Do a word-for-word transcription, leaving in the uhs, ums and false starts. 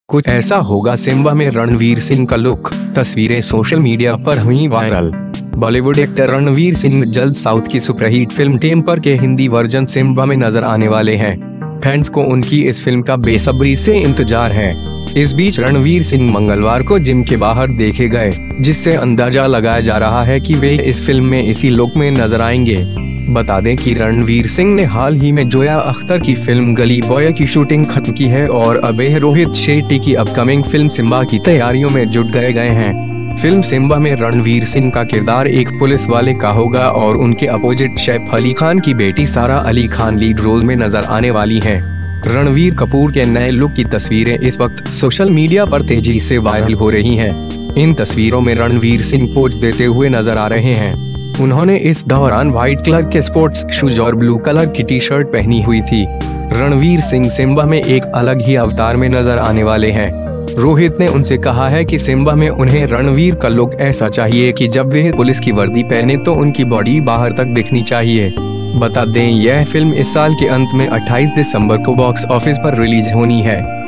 कुछ ऐसा होगा सिम्बा में रणवीर सिंह का लुक, तस्वीरें सोशल मीडिया पर हुई वायरल। बॉलीवुड एक्टर रणवीर सिंह जल्द साउथ की सुपरहिट फिल्म टेम्पर के हिंदी वर्जन सिम्बा में नजर आने वाले हैं। फैंस को उनकी इस फिल्म का बेसब्री से इंतजार है। इस बीच रणवीर सिंह मंगलवार को जिम के बाहर देखे गए, जिससे अंदाजा लगाया जा रहा है कि वे इस फिल्म में इसी लुक में नजर आएंगे। बता दें कि रणवीर सिंह ने हाल ही में जोया अख्तर की फिल्म गली बॉय की शूटिंग खत्म की है और अब रोहित शेट्टी की अपकमिंग फिल्म सिम्बा की तैयारियों में जुट गए गए हैं। फिल्म सिम्बा में रणवीर सिंह का किरदार एक पुलिस वाले का होगा और उनके अपोजिट सैफ अली खान की बेटी सारा अली खान लीड रोल में नजर आने वाली हैं। रणवीर कपूर के नए लुक की तस्वीरें इस वक्त सोशल मीडिया पर तेजी से वायरल हो रही हैं। इन तस्वीरों में रणवीर सिंह पोज देते हुए नजर आ रहे हैं। उन्होंने इस दौरान व्हाइट कलर के स्पोर्ट्स शूज और ब्लू कलर की टी शर्ट पहनी हुई थी। रणवीर सिंह सिम्बा में एक अलग ही अवतार में नजर आने वाले हैं। रोहित ने उनसे कहा है कि सिम्बा में उन्हें रणवीर का लुक ऐसा चाहिए कि जब वे पुलिस की वर्दी पहने तो उनकी बॉडी बाहर तक दिखनी चाहिए। बता दें, यह फिल्म इस साल के अंत में अट्ठाईस दिसंबर को बॉक्स ऑफिस पर रिलीज होनी है।